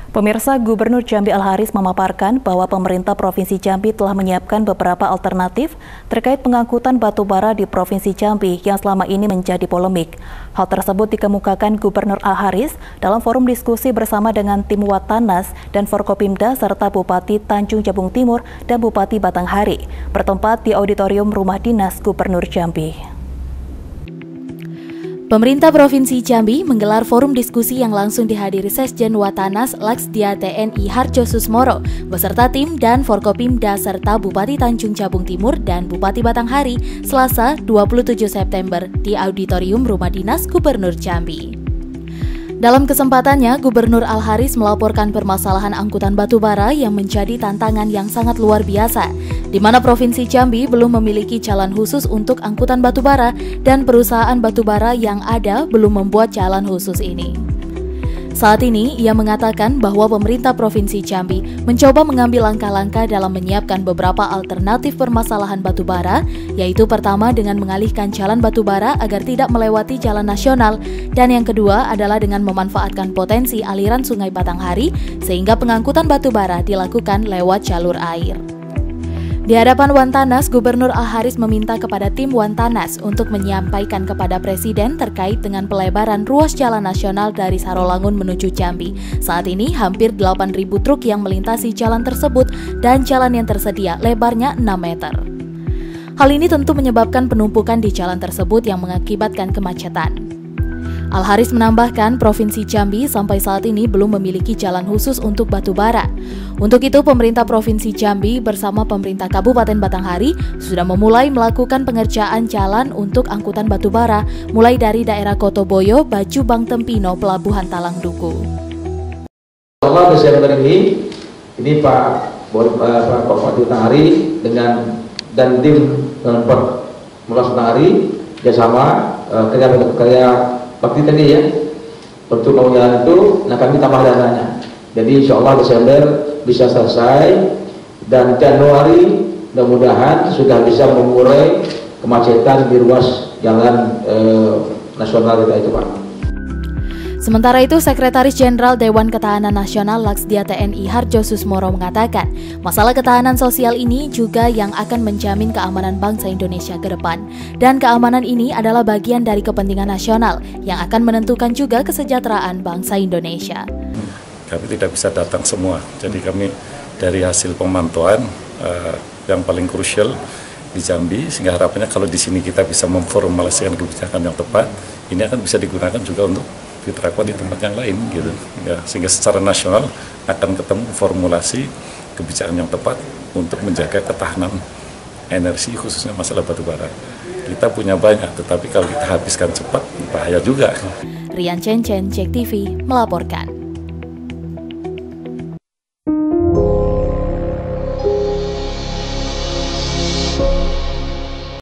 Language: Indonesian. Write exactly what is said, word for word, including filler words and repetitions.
Pemirsa, Gubernur Jambi Al-Haris memaparkan bahwa pemerintah Provinsi Jambi telah menyiapkan beberapa alternatif terkait pengangkutan batu bara di Provinsi Jambi yang selama ini menjadi polemik. Hal tersebut dikemukakan Gubernur Al-Haris dalam forum diskusi bersama dengan tim Watanas dan Forkopimda serta Bupati Tanjung Jabung Timur dan Bupati Batanghari, bertempat di Auditorium Rumah Dinas Gubernur Jambi. Pemerintah Provinsi Jambi menggelar forum diskusi yang langsung dihadiri Sekjen Watanas Laksdia T N I Harjo Susmoro beserta tim dan Forkopimda serta Bupati Tanjung Jabung Timur dan Bupati Batanghari Selasa dua puluh tujuh September di Auditorium Rumah Dinas Gubernur Jambi. Dalam kesempatannya, Gubernur Al-Haris melaporkan permasalahan angkutan batubara yang menjadi tantangan yang sangat luar biasa, di mana Provinsi Jambi belum memiliki jalan khusus untuk angkutan batubara dan perusahaan batubara yang ada belum membuat jalan khusus ini. Saat ini, ia mengatakan bahwa pemerintah Provinsi Jambi mencoba mengambil langkah-langkah dalam menyiapkan beberapa alternatif permasalahan batubara, yaitu pertama dengan mengalihkan jalan batubara agar tidak melewati jalan nasional, dan yang kedua adalah dengan memanfaatkan potensi aliran Sungai Batanghari sehingga pengangkutan batubara dilakukan lewat jalur air. Di hadapan Watanas, Gubernur Al-Haris meminta kepada tim Watanas untuk menyampaikan kepada Presiden terkait dengan pelebaran ruas jalan nasional dari Sarolangun menuju Jambi. Saat ini hampir delapan ribu truk yang melintasi jalan tersebut dan jalan yang tersedia lebarnya enam meter. Hal ini tentu menyebabkan penumpukan di jalan tersebut yang mengakibatkan kemacetan. Al-Haris menambahkan Provinsi Jambi sampai saat ini belum memiliki jalan khusus untuk batubara. Untuk itu, pemerintah Provinsi Jambi bersama pemerintah Kabupaten Batanghari sudah memulai melakukan pengerjaan jalan untuk angkutan batubara mulai dari daerah Kotoboyo, Baju Bang Tempino, Pelabuhan Talang Duku. Allah Desember ini, ini Pak Pak Bupati Batanghari dengan dan tim dengan Pak Batanghari bersama kerja kerja bakti tadi ya, untuk pembangunan itu, nah kami tambah dananya. Jadi insya Allah Desember bisa selesai dan Januari mudah-mudahan sudah bisa mengurai kemacetan di ruas jalan eh, nasional kita itu, Pak. Sementara itu, Sekretaris Jenderal Dewan Ketahanan Nasional Laksdia T N I Harjo Susmoro mengatakan, masalah ketahanan sosial ini juga yang akan menjamin keamanan bangsa Indonesia ke depan. Dan keamanan ini adalah bagian dari kepentingan nasional yang akan menentukan juga kesejahteraan bangsa Indonesia. Kami tidak bisa datang semua, jadi kami dari hasil pemantauan uh, yang paling krusial di Jambi, sehingga harapannya kalau di sini kita bisa memformulasikan kebijakan yang tepat, ini akan bisa digunakan juga untuk diterapkan di tempat yang lain gitu ya, sehingga secara nasional akan ketemu formulasi kebijakan yang tepat untuk menjaga ketahanan energi khususnya masalah batubara. Kita punya banyak, tetapi kalau kita habiskan cepat bahaya juga. Rian Cencen, Jek T V melaporkan.